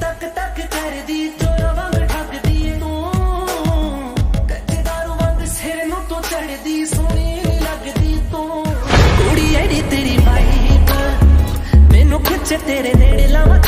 तक तक कर दी चोरा वांग ठग दी तू कच्चेदारू वांग सिर नू तो चढ़ दी सोनी नहीं लगदी तू कुड़ी एडी तेरी वाइब मैनू खिच तेरे नेड़े लावा